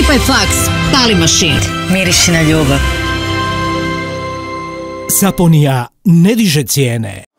Skupaj faks, pali mašin. Miriši na ljubav. Saponija ne diže cijene.